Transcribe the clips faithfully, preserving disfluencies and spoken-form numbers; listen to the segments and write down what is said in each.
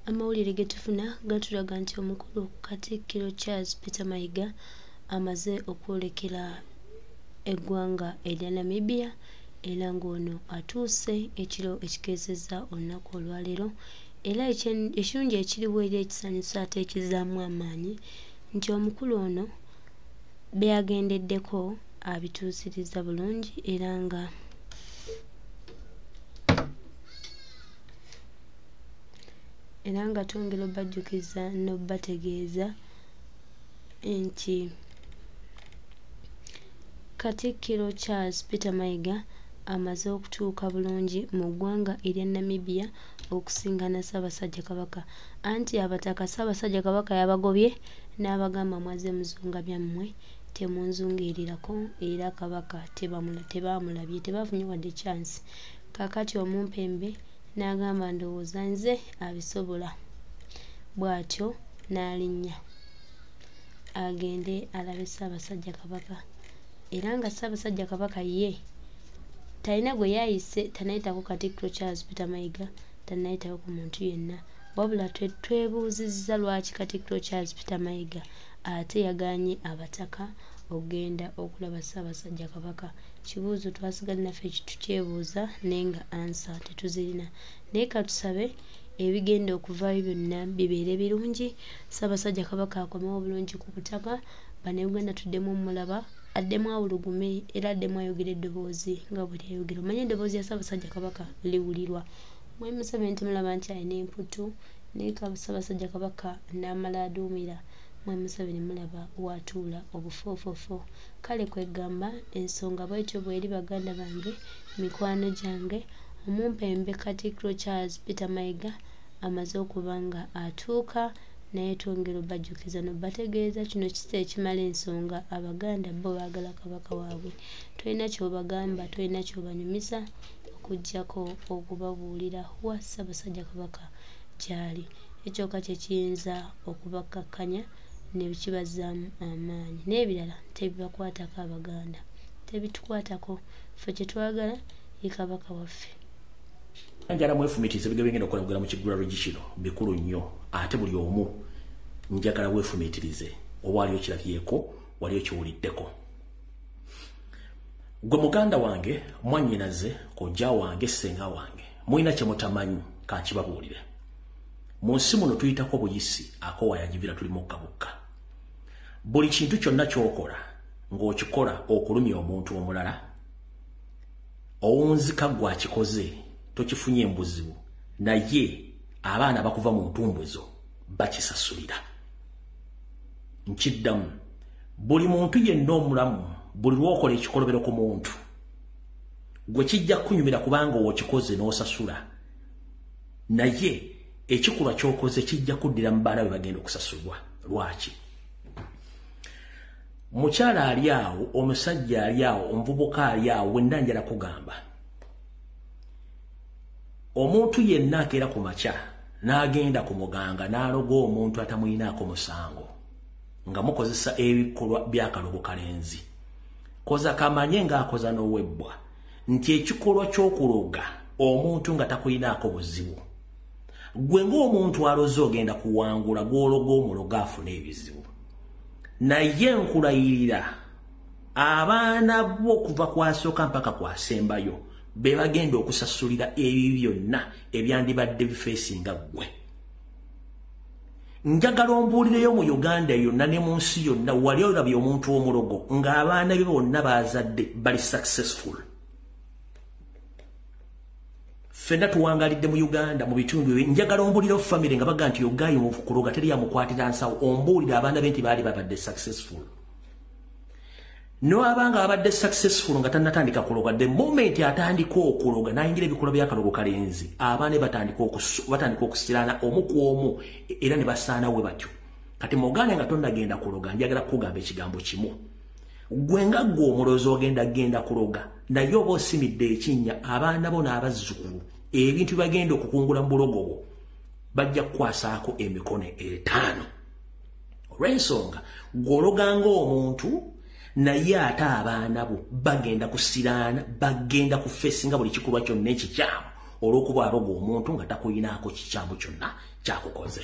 Amawulire getufuna gatulaga nti omukulu Katikkiro Charles Peter Mayiga amaze okwolekera eggwanga erya Namibia era ng'ono atuuse ekiro ekikeesezza olunaku olwaleero era ekirungi ekiriwo era ekisanyusa ate ekizaamu amaanyi nti omukulu ono beyagendeddeko abituusiriza bulungi era nga era nga twongera obajjukiza n'obategeeza nti Katikkiro Charles Peter Mayiga amaze okutuuka bulungi mu ggwanga erya Namibia okusingana Ssaabasajja Kabaka anti abataka Ssaabasajja Kabaka yabagobye n'abagamba mwaze muzunga byammwe temunzungirirako era Kabaka tebaamulabye tebafunye wadde chance kakati omumpembe n'agamba ndowooza nze abisobola bw'atyo n'alinnya agende alabe Ssaabasajja Kabaka era nga Ssaabasajja Kabaka ye talina gwe yayise tanayitako Katikkiro Charles Peter Mayiga tanayitako ku muntu yenna wabula twebuuzizza lwaki Katikkiro Charles Peter Mayiga ate yaganye abataka ogenda okulaba Ssaabasajja Kabaka kibuuzo twasigadde naffe tukyebuuza naye nga ansa tetuzirina naye katusabe ebigenda okuvaayo byonna bibeere birungi Ssaabasajja Kabaka akomewo bulungi ku butaka bannayuganda tuddemu omulaba addemu awulugume era addemu ayogera eddoboozi nga bwe lyayogera omanye eddoboozi ya Ssaabasajja Kabaka liwulirwa Mwami Museveni mulaba nti alina emputu naye Ssaabasajja Kabaka n'amala aduumira Mwami Museveni mulaba watuula obufoofofo kale kwegamba ensonga bwetyo bweri baganda bange mikwano gyange omumpembe Katikkiro Charles Peter Mayiga amaze okuba nga atuuka naye twongera obajjukiza n'obategeeza kino kisa ekimala ensonga abaganda bo baagala kabaka waabwe tolina kyobagamba tolina kyobanyumisa okuggyako okubabuulira wa Ssaabasajja Kabaka gyali ekyoka kye kiyinza okubakkakkanya ne bikibazaamu amaanyi n'ebirala tebibakwatako abaganda tebitukwatako ffe kye twagala ye kabaka waffe njala mwefumitiza bigenda bigenda okulabugala mu kiggulalo gikino bikulu nnyo ate buli omu njagala weefumitirize oba waliyo kirabyeko waliyo kiwuliddeko gwe muganda wange mwannyinaze kojja wange ssenga wange mulina kye mutamanyi kankibabuulire mu nsi muno tuyitako buyisi akowayajibira tuli mukka bukka buli kintu kyonna ky'okola ng'okikola okulumya omuntu omulala owunzika gwakikoze tokifunye embuzibu naye abaana bakuva mu ntumbwe zo bakisasulira nkiddamu buli muntu yenna omulamu buli lw'okola ekikolobero ku muntu gwe kijja kunyumira kubanga wokikoze n'osasula naye ekikulwa ky'okoze kijja kuddira mu baana be bagenda okusasulwa lwaki mukyala ali awo omusajja ali awo omuvubuka ali awo wenna njala kugamba omuntu yenna akeera ku makya n'agenda ku muganga n'aloga omuntu atamuyinaako musango nga mukozesa ebikolwa by'akalogo kalenzi koza kamanye ng'akoza n'owebbwa nti ekikolwa ky'okuloga omuntu nga takuyinaako buzibu gwe ng'omuntu aloze ogenda kuwangula gw'ologa omuloga afuna ebizibu naye nkulayirira abaana bo kuva kwasooka mpaka kwasembayo be bagenda okusasulira ebyo byonna ebyandibadde bifeesinga ggwe njagala ombuulireyo mu Uganda yonna ne mu nsi yonna wali olabye omuntu w'omulogo ng'abaana be bonna baazadde bali successful fenna tuwangalidde mu Uganda mu bitundu ebyo njagala ombuulirayo famire nga baga nti yogayi mu kuloga teri yamukwatira nsawo ombuulira abaana be nti baali babadde successful no abanga abadde successful nga tanatandika kuloga the moment atandika okuloga nayingira ebikolo by'akalogo kalenzi abaana batandika batandika okusirana omu ku omu era ne basaana we batyo kati mogane nga tonnagenda kuloga njagala kugamba ekigambo kimu gwe nga gwe omulozi ogenda genda kuloga naye oba osimidde ekinnya abaana bo n'abazzukulu ebintu bagenda okukungula mu bulogo bwo bajja kukwasaako emikono etaano olw'ensonga gw'ologanga omuntu naye ate abaana bo bagenda kusiraana bagenda kufeesinga buli kikolwa kyonna ekikyamu olw'okuba aroga omuntu nga takuyinaako kikyamu kyonna kyakukoze.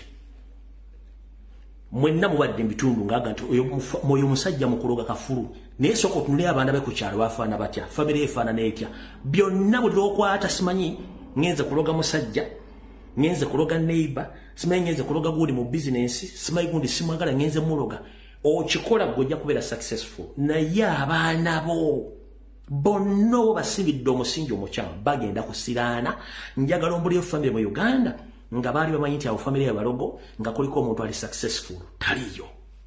Mwenna mubadde mbitundu ng'aga nti oyo musajja mu kuloga kafulu naye sooka otunule abaana be ku kyalo bafaana batya, famire efaanana etya. Byonna buli lw'okwata simanyi ngenze kuloga musajja, ngenze kuloga neighbor, simanyi ngenze kuloga gundi mu bizinensi, simanyi gundi simwagala ngenze muloga. Okikola gojja kubeera successful. Naye abaana bo bonna bo basibidde omusingi omukyamu bagenda kusiraana. Njagala ombulire famire mu Uganda nga baali bamanyi nti awo famire y'abalogo nga kuliko omuntu ali successful taliyo.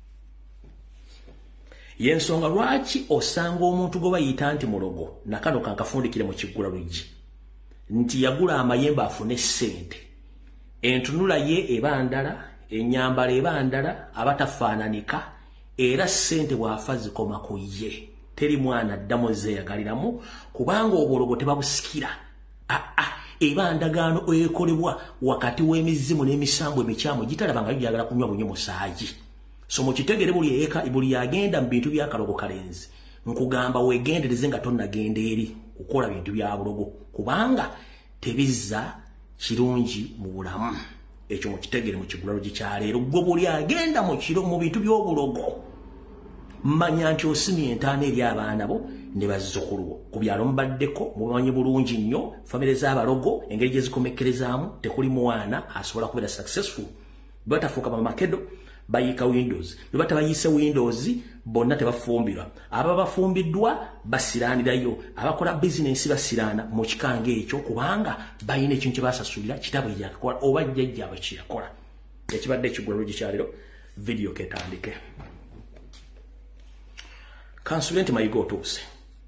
Yensonga lwaki osanga omuntu gwe bayita nti mulogo nakano kankafundikire mu kiggula luggi nti yagula amayembe afune ssente, entunula ye eba ndala, ennyambala eba ndala, abatafaananika, era ssente bw'afa zikoma ku ye. Teri mwana addamu zeeyagaliramu kubanga obulogo tebabusikira. Aa eba ndagaano ekolebwa wakati w'emizimu n'emisango emikyamu gitalabanga gyagala kunywa bunywe musaayi. So mukitegere buli eka buli yagenda mu bintu bya kalogo kalenzi nkugamba wegendereze nga tonnagenda eri kukola bintu bya bulogo kubanga tebizza kirungi mu bulamu. Ekyo mukitegere mu kigulalo gikyaleero gwe buli agenda mu kiro mu bintu by'obulogo manya nti osimye entaana eri abaana bo ne bazzukulu ku byalo mubaddeko mumanyi bulungi nnyo famire z'abalogo engeri gye zikomekkerezaamu tekuli mwana asobola kubeera successful. Batafuuka bamakedo bayika Windows, bwe batabayise Windows bonna tebafumbirwa. Aba bafumbiddwa basiraanirayo, abakola business basiraana mu kikange ekyo kubanga bayina ekintu kye basasulira kitabo ekyakola oba jjajja abakiyakola. Ekibadde ekigulalo gikyaliro video ketandike. Consultant mayiga otuuse.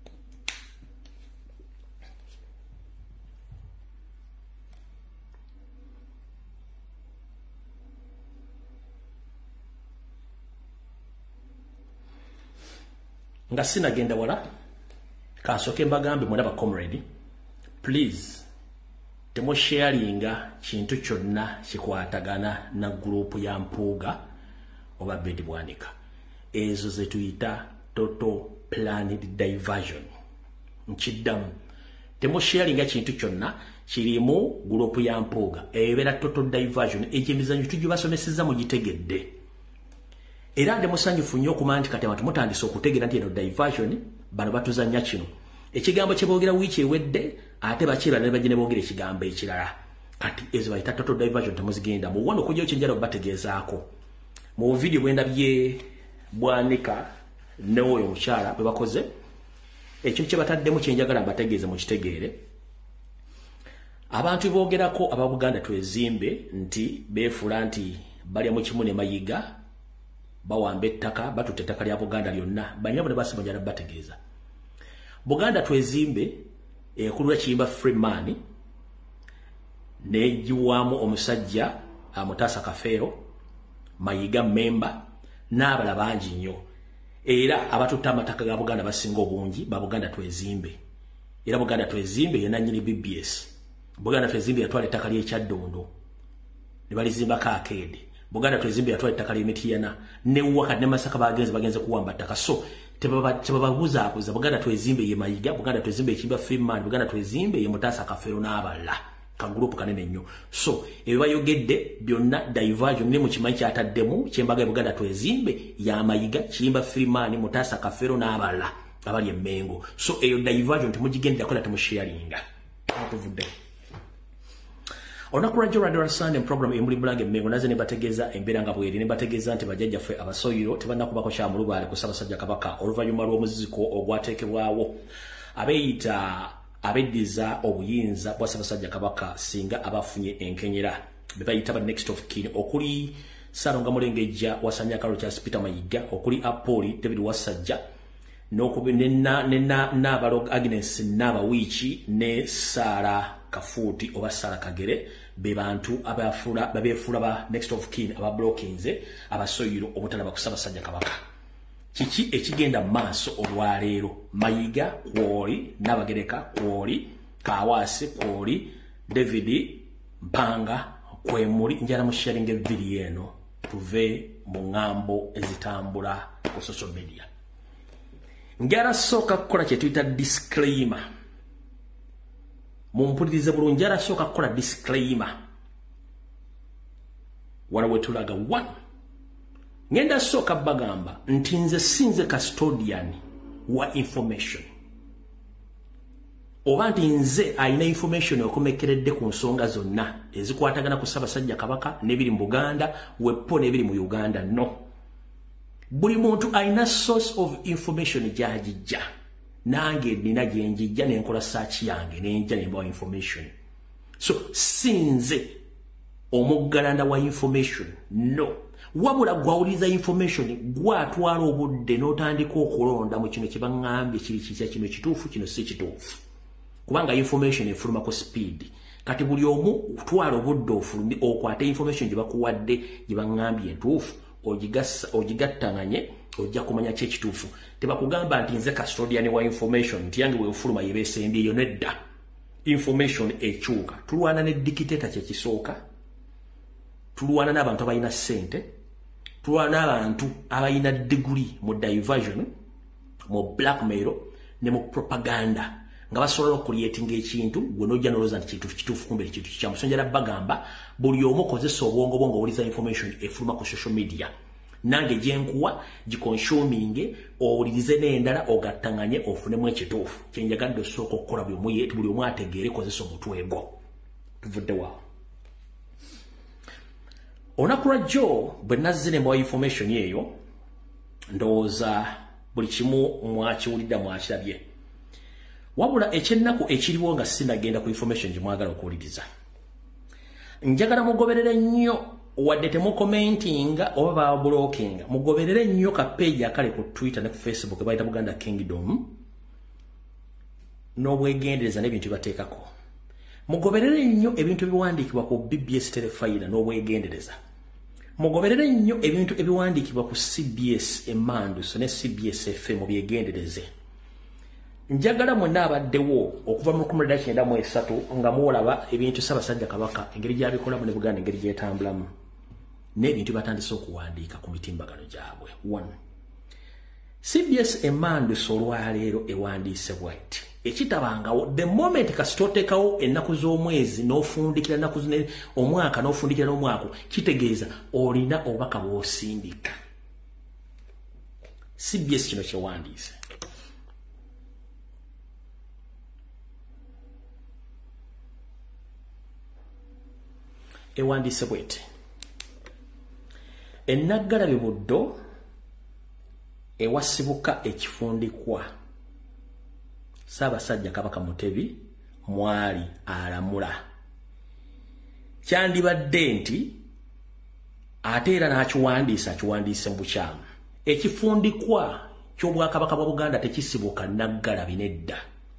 Nga sinagenda wala kasoke mbagambe mwana comrade, please temo sharinga kintu kyonna kikwatagana na group ya Mpuuga oba Bedi Bwanika. Ezo ze tuyita total planned diversion. Nkiddamu temo sharinga kintu kyonna kirimu group ya Mpuuga ebeera total diversion. Ekimizanyo tujibasomeseza mu gitegedde. Era nde musanyufu nnyo okumanyi nti kati abantu mutandise okutegeera nti eno diversion bano batuzannya kino. Ekigambo kye boogera wiiki ewedde ate bakiira ne bajja ne boogera ekigambo ekirala. Kati ezo bayita total diversion temuzigenda mu wano okujja ekyenjala bategeezaako. Mu video bwe ndabye Bwanika n'oyo omukyala bwe bakoze ekintu kye bataddemu kyenjagala mbategeeze mu kitegeere. Abantu boogerako aba Buganda twezimbe nti beefuula nti balya mu kimu ne Mayiga bawamba ettaka batutte ettaka lya Buganda lyonna banyabo ne basima njala bategeeza. Buganda twezimbe ekulula kiyimba Freeman nejiwamu omusajja Mutaasa Kafeero Mayiga member n'abala bangi nnyo. Era abatutte amataka ga Buganda basinga obungi ba Buganda twezimbe. Era Buganda twezimbe ye nannyini B B S. Buganda twezimbe yatwala ettaka ly'Ekyaddondo ne balizimbako akeedi. Buganda twezimbe yatwala ettaka ly'Emityana ne Wakati ne Masaka bagenze bagenze kuwamba ttaka. So tebababuzaabuza Buganda twezimbe ye Mayiga, Buganda twezimbe ekiyimba Freeman, Buganda twezimbe ye Mutaasa Kafeero n'abala ka group kanene nnyo. So ebyo bayogedde byonna diversion ne mu kimanyi kyataddemu kyembaga Buganda twezimbe ya Mayiga, kiyimba Freeman, Mutaasa Kafeero n'abala abali emmengo. So eyo diversion temugigendera kola temusharinga. Atuvudde Olunaku lwajjo Radio Sunday program embuli bulange emmengo naze ne bategeeza embeera nga bweri ne bategeeza nti bajjajjaffe abasoyiro tebannakubako kya mulubaale ku Ssaabasajja Kabaka oluvannyuma lw'omuziko ogwateekebwawo abeeyita abeddiza obuyinza bwa Ssaabasajja Kabaka singa abafunye enkenyera be bayita ba next of kin okuli Ssaalonga Mulengejja Wasanya Karo Charles Peter Mayiga okuli Apoli David Wasajja n'okubi n'abalog Agnes n'abawiiki ne Sara Kafuuti oba Sara Kagere be bantu abafuula babeefuula ba next of kin aba blockinze abasoyiro obutalaba ku Ssaabasajja Kabaka. Kiki ekigenda maaso olwaleero Mayiga kwoli Nabagereka kwoli Kawaase kwoli David Mpanga kwemuli njala mu sharing video eno tuve mu ngambo ezitambula ku social media. Njala soka kukola kye tuyita disclaimer. mumpulirize bulungi arasooka kukola disclaimer wano wetulaga one ngenda sooka bagamba nti nze sinze custodian wa information oba nti nze ayina information okumekeredde ku nsonga zonna ezikwatagana ku Ssaabasajja Kabaka n'ebiri mu Buganda wepo n'ebiri mu Uganda. No, buli muntu ayina source of information gy'agijja. Nange nina gye njijja ne nkola search yange ne njja ne mbawa information. So sinze omuggalanda wa information. No, wabula gwawuliza information gwatwala obudde n'otandika okulonda mu kino kye baŋŋambye kiri kikya kino kituufu kino si kituufu. Kubanga information efuluma ku speed. Kati buli omu twala obudde ofulumye okwata information gye bakuwadde gye baŋŋambye entuufu ogigassa ogigattanganye ojja kumanya kye kituufu. Tebakugamba nti nze custodian wa information nti yange weefuluma yebeesembye eyo nedda. Information ekyuka. Tulwana ne dictator kye kisooka. Tulwana n'abantu abalina ssente. Tulwana n'abantu abalina degree mu diversion, mu blackmail ne mu propaganda. Nga basobola okuliyetinga ekintu gwe nojja noloza nti kintu kituufu kumbe ekintu kya musonjera bagamba buli omu kozesa obwongo bwongo obuliza information efuluma ku social media. Nange gyenkuwa gikonsuming owulirize n'endala ogattanganye ofunemu ekituufu. Kyenjagadde osooka okukola buli omu ategeere kozesa omutwe gwo. Tuvudde waawo. Olunaku lwajjo bwe nazze ne mbawa information eyo ndowooza buli kimu mwakiwulidda mwakirabye. Wabula ekyennaku ekiriwo nga sinagenda ku information gye mwagala okuwuliriza. Njagala mugoberere nnyo wadde temukomentinga oba bablockinga. Mugoberere nnyo ka page akali ku Twitter ne ku Facebook bayita Buganda Kingdom n'obwegendereza n'ebintu bateekako. Mugoberere nnyo ebintu ebiwandiikibwa ku B B S Telefayina n'obwegendereza. Mugoberere nnyo ebintu ebiwandiikibwa ku C B S Emandus ne C B S F M byegendereze. Njagala mwenna abaddewo okuva mu lukumi lwenda kyenda mu esatu nga muolaba ebintu Ssaabasajja Kabaka engeri gy'abikolamu ne Buganda engeri gy'etambulamu n'ebintu batandise okuwandiika ku mitimbagano gyabwe. One, C B S Emandus olwaleero ewandiise bw'ati ekitabangawo the moment kasita oteekawo ennaku z'omwezi n'ofundikira ennaku omwaka n'ofundikira n'omwaka kitegeeza olina obubaka bw'osindika. C B S kino kyewandiise. Ewandiise bw'eti ennaggalabe Buddo ewasibuka ekifundikwa Ssaabasajja Kabaka Mutebi mwali alamula. Kyandibadde nti ate era n'akiwandiisa akiwandiise mu bukyamu. Ekifundikwa ky'Obwakabaka bwa Buganda tekisibuka Naggalabi nedda.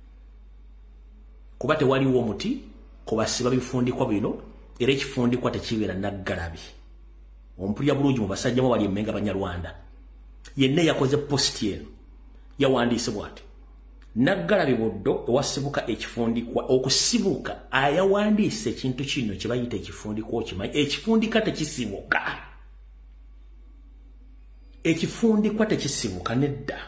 Kuba tewaliwo muti kubasiba bifundikwa bino era ekifundikwa tekibeera Naggalabi. Ompulira bulungi mu basajja mu bali emmenga Banyarwanda. Yenna yakoze post eno yawandiise bw'ati Naggalabi Buddo ewasibuka ekifundikwa okusibuka ayawandiise ekintu kino kye bayita ekifundikwa okimanyi ekifundika tekisibuka. Ekifundikwa tekisibuka nedda.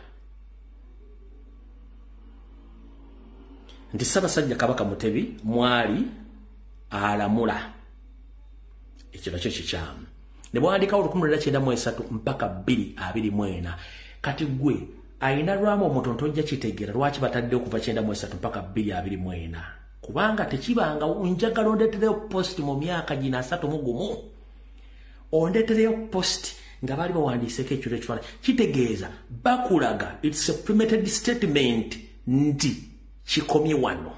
Nti Ssaabasajja Kabaka Mutebi mwali alamula. Ekyo nakyo kikyamu. Ne bwandikawo lukumi lwenda kyenda mu esatu mpaka bbiri abiri mu ena. Kati gwe ayina lwamu omutonto ojja kitegeera lwaki batadde okuva kyenda mu esatu mpaka bbiri abiri mu ena. Kubanga tekibanga njagala ondeetereyo post mu myaka gino asatu mu gumu. Ondeetereyo post nga baali bawandiiseko ekiro ekifaananyi. Kitegeeza bakulaga it's a premeditated statement nti kikomye wano.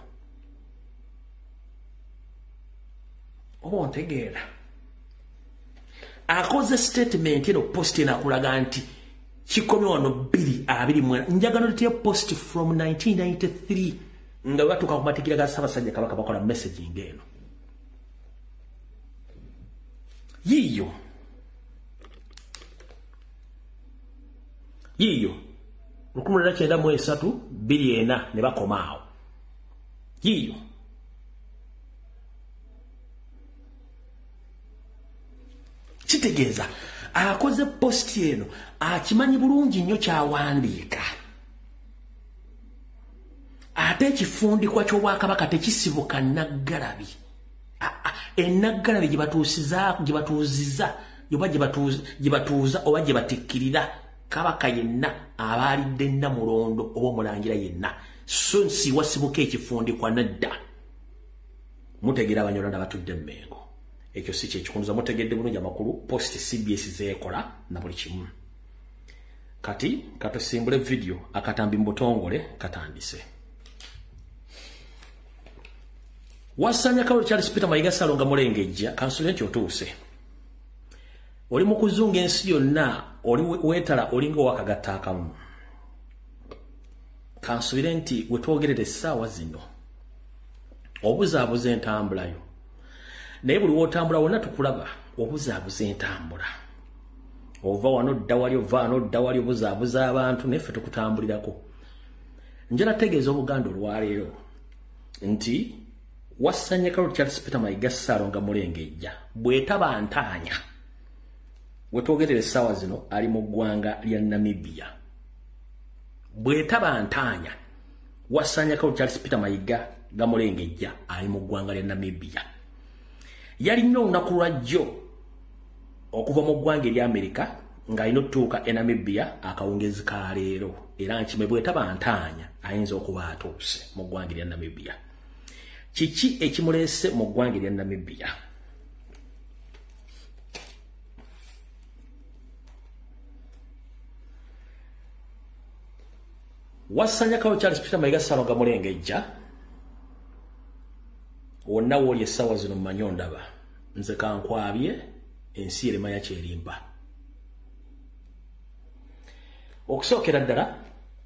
Oba ontegeera. Akoze statement eno post eno akulaga nti kikomye wano bbiri abiri mu ena. Njagala ondeetereyo post from nineteen ninety-three nga batuuka ku matikira ga Ssaabasajja Kabaka bakola messaging eno. Yiyo. Yiyo. Lukumi lwenda kyenda mu esatu bbiri ena ne bakomaawo. Yiyo. Kitegeeza akoze post eno akimanyi bulungi nnyo kyawandiika. Ate ekifundikwa ky'Obwakabaka tekisibuka Naggalabi. Enaggalabi gye batuusiza gye batuuziza yoba gye batuuza gye batuuza oba gye batikkirira Kabaka yenna abaalidde Namulondo oba Omulangira yenna. So nsi wasibuka ekifundikwa nadda. Mutegera Abanyarwanda batudde Mmengo. Ekyo si kyekikunuza mutegedde bulungi amakulu post C B S zeekola na buli kimu. Kati katusimbule video akatambi mbutongole katandise. Wasanya Carol Charles Peter Mayiga Ssalonga Mulengejja kansulenti otuuse. Oli mu kuzunga ensi yonna oli wetala olinga wakagatta akamu. Kansulenti wetwogerera essaawa zino. Obuzaabuza entambula yo. Naye buli wotambula wonna tukulaba obuzaabuza entambula. Ova wano dda wali ova wano dda wali obuzaabuza abantu neffe tukutambulirako. Njala tegeeza Obuganda olwaleero nti Wasanya Carol Charles Peter Mayiga Ssalonga Mulengejja bwetaba ntaanya wetwogerera essaawa zino ali mu ggwanga lya Namibia. Bwetaba ntaanya Wasanya Carol Charles Peter Mayiga Mulengejja ali mu ggwanga lya Namibia. Yalina olunaku lwajjo okuva mu ggwanga erya Amerika ng'alina otuuka e Namibia akawungezi ka leero era nkime bwetaba ntaanya ayinza okuba atuuse mu ggwanga erya Namibia. Kiki ekimuleese mu ggwanga erya Namibia? Wasanya Carol Charles Peter Mayiga Ssalonga Mulengejja wonna wooli essaawa zino mmanyi ondaba nze kankwabye ensi eremanya kyerimba. Okusookera ddala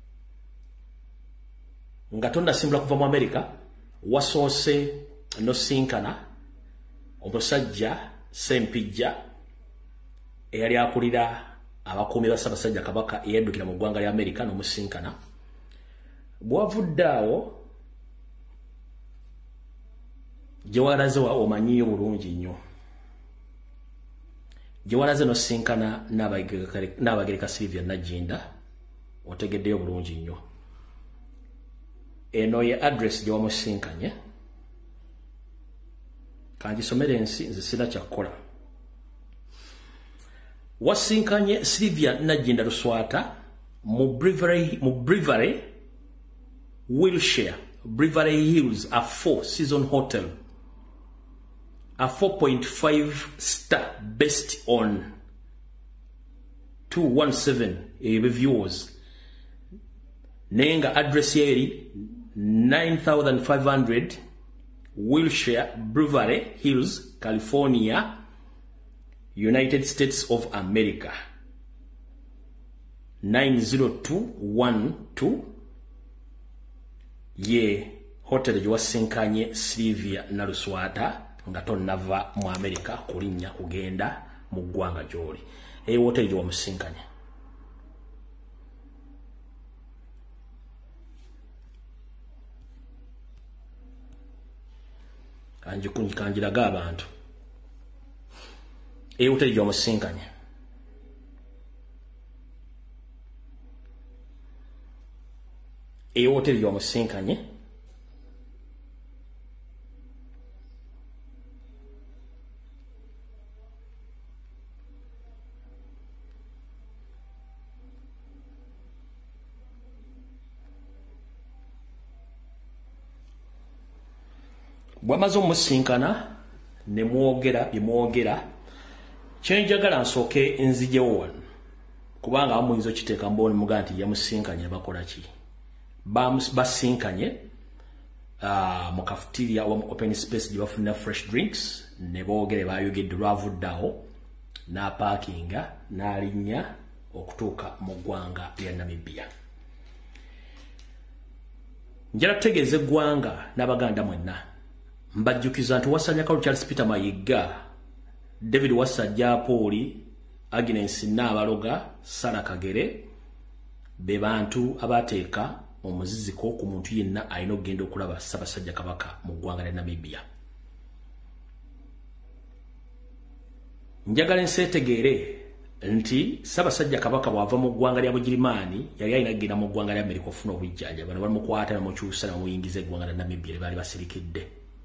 nga tonnasimbula kuva mu Amerika wasoose nosinkana omusajja Ssempijja eyali akulira abakuumi ba Ssaabasajja Kabaka eyaddukira mu ggwanga lya Amerika n'omusinkana. Bw'avudde awo gye walaze wa omanyiyo bulungi nnyo. Gye walaze nosinkana Nnaabagereka Sylvia Nagginda otegeddeyo bulungi nnyo. Eno ye address gye wamusinkanye. Kangisomere ensi nze sina kyakukola. Wasinkanye Sylvia Nagginda Luswata mu Brewery mu Brewery Wilshire Brewery Hills a four season hotel. A four point five star based on two seventeen reviewers. Nenga address yeri nine thousand five hundred Wilshire Brewery Hills, California, United States of America. nine zero two one two. Ye hotel gye wasinkanye Sylvia Naluswata nga tonnava mu Amerika kulinnya kugenda mu ggwanga gy'oli. Eyo hotel gye wamusinkanye. Kanji kunjikanjiraga abantu. Eyo hotel gye wamusinkanye. Eyo hotel gye wamusinkanye. Bwamaze omusinkana ne mwogera bye mwogera kyenjagala nsooke nzijewo wano kubanga amuyinza okiteeka mboni muga nti yamusinkanye bakola ki basinkanye uh, mu cafeteria wa open space gye bafunira fresh drinks ne boogere bayogedde lwavuddawo n'apaakinga n'alinnya okutuuka mu ggwanga lya Namibia. Njala tutegeeza eggwanga n'Abaganda mwenna mbajjukiza nti Wasanya Carol Charles Peter Mayiga, David Wasajja Pooli, Agnes Nabaloga, Sarah Kagere be bantu abateeka omuziziko ku muntu yenna alina okugenda okulaba Ssaabasajja Kabaka mu ggwanga lya Namibia. Njagala nseetegeere nti Ssaabasajja Kabaka bwava mu ggwanga lya Bugirimaani yali alina kugenda mu ggwanga lya Amerika okufuna obujjanja. Bano balimukwata bamukyusa bamuyingiza eggwanga lya Namibia lye baali basirikidde.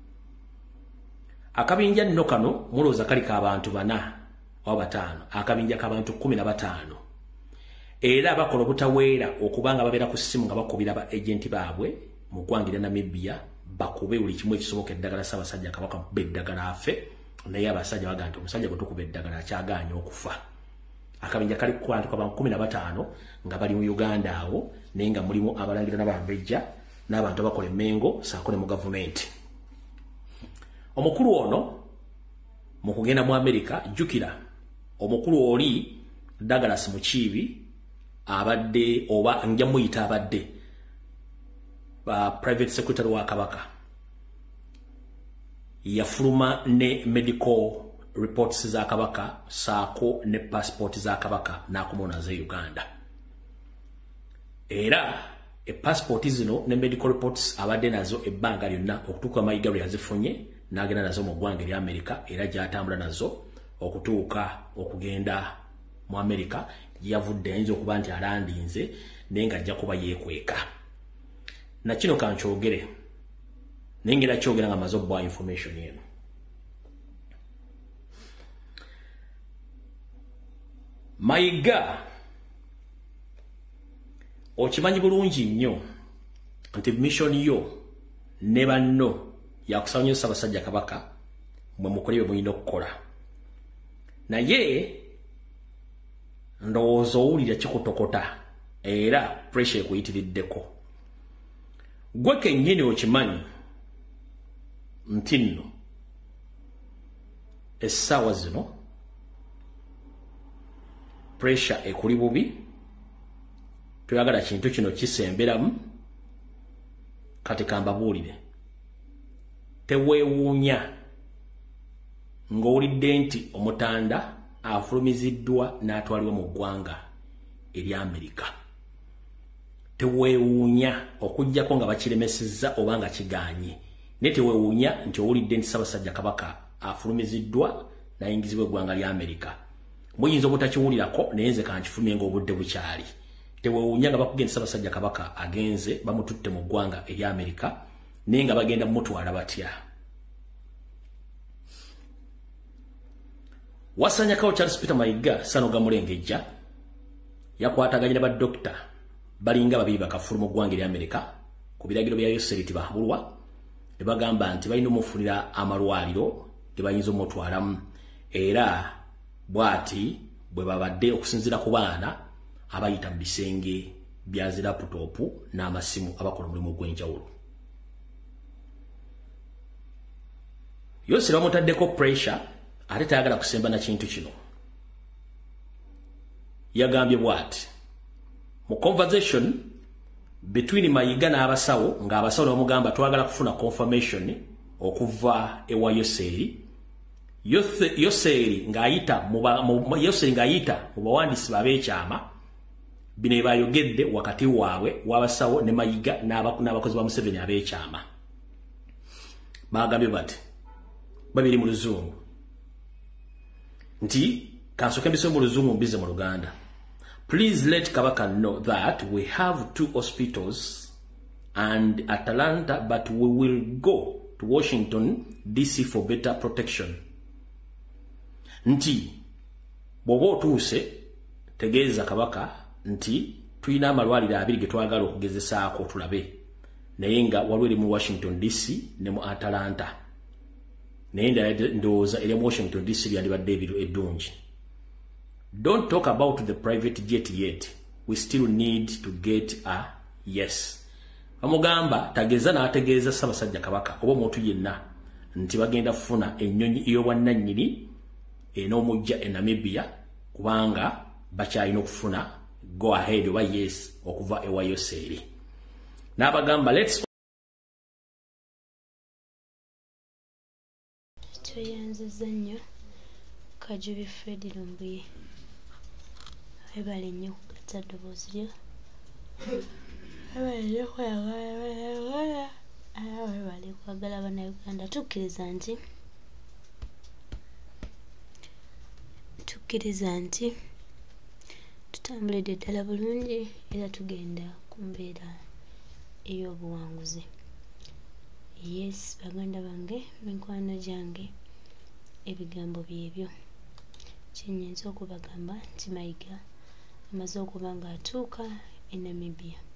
Akabinja nno kano mulowooza kali k'abantu bana oba bataano, akabinja k'abantu kumi na bataano. Era bakola obutaweera okubanga babeera ku ssimu nga bakubira ba agenti baabwe mu ggwanga lya Namibia bakube buli kimu ekisoboka eddagala Ssaabasajja Kabaka mukube eddagala afe, naye abasajja baga nti omusajja bwe tukuba eddagala akyagaanya okufa. Akabinja kali ku bantu k'abantu kumi na bataano nga bali mu Uganda awo, naye nga mulimu abalangira n'abambejja n'abantu abakola emmengo saako ne mu gavumenti. Omukulu ono mu kugenda mu Amerika, jjukira omukulu oli Douglas Mukiibi abadde oba nja muyita abadde ba private secretary wa Kabaka yafuluma ne medical reports za Kabaka saako ne passport za Kabaka n'akumona za Uganda. Era e passport zino ne medical reports abadde nazo ebbanga lyonna okutuuka Mayiga lwe yazifunye n'agenda nazo mu ggwanga erya Amerika, era gy'atambula nazo okutuuka okugenda mu Amerika yavudde ayinza okuba nti alandinze naye ng'ajja kuba yeekweka. Na kino kankyogere naye ngera kyogera nga maze obwa information eno. Mayiga okimanyi bulungi nnyo nti mission yo ne banno yakusaba nnyo Ssaabasajja Kabaka mwe mukole bye mulina okukola, naye ndowooza owulira kikutokota era pressure ekuyitiriddeko. Gwe kennyini okimanyi nti nno essaawa zino pressure ekuli bubi, toyagala kintu kino kisemberamu. Kati kambabuulire, teweewuunya ng'owulidde nti Omutanda afulumiziddwa n'atwalibwa mu ggwanga erya Amerika. Teweewuunya okuggyako nga bakiremesezza oba nga kigaanye, naye teweewuunya nti owulidde nti Ssaabasajja Kabaka afulumiziddwa n'ayingizibwa eggwanga lya Amerika. Muyinza obutakiwulirako naye nze kankifulumye ng'obudde bukyali. Teweewuunya nga bakugenda Ssaabasajja Kabaka agenze bamututte mu ggwanga erya Amerika naye nga bagenda mutwala batya. Wasanyakawo Charles Peter Mayiga Sanoga Mulengejja yakwataganye ba dokita balinga babiri bakafulu mu ggwanga erya Amerika ku biragiro bya Yoseliti bahabulwa ne bagamba nti balina omufunira amalwaliro ge bayinza omutwalamu, era bwati bwe babadde okusinzira ku baana abayita mu bisenge bya zi laputopu n'amasimu abakola omulimu gw'enjawulo. Yoseri bamutaddeko pressure ate tayagala kusemba na kintu kino. Yagambye bwati mu conversation between Mayiga n'abasawo ng'abasawo bamugamba twagala kufuna confirmation okuva ewa Yoseri. Yoseri ng'ayita mu Yoseri ng'ayita mu bawandiisi b'abeekyama bino bayogedde wakati waabwe w'abasawo ne Mayiga n'abakozi ba Museveni abeekyama. Bagambye bati babiri mu Luzungu nti kansoke mbise mu Luzungu mbize mu Luganda. Please let Kabaka know that we have two hospitals and Atlanta, but we will go to Washington D C for better protection. Nti bobo tuuse tegeeza Kabaka nti tulina amalwaliro abiri ge twagala okugezesaako tulabe, naye nga waliwo eri mu Washington D C ne mu Atlanta, naye ndowooza eri mu Washington D C lyandibadde ebiro eddungi. Don't talk about the private jet yet. We still need to get a yes. Bamugamba tageza n'ategeeza Ssaabasajja Kabaka oba omuntu yenna nti bagenda funa ennyonyi ey'obwannannyini en'omujja e Namibia kubanga bakyalina okufuna go ahead oba yes okuva ewa Yoseri. N'abagamba let's kyoyanziza nnyo Kajubi Fred Lumbuye. Webale nnyo kugatta ddoboozi lyo. Webale nnyo kwagala webale kwagala Bannayuganda. Tukkiriza nti tukkiriza nti tutambulidde ddala bulungi era tugenda ku mbeera ey'obuwanguzi. Yes, baganda bange, mikwano gyange, ebigambo byebyo kyenyinza okubagamba nti Mayiga amaze okuba ng'atuuka e Namibia.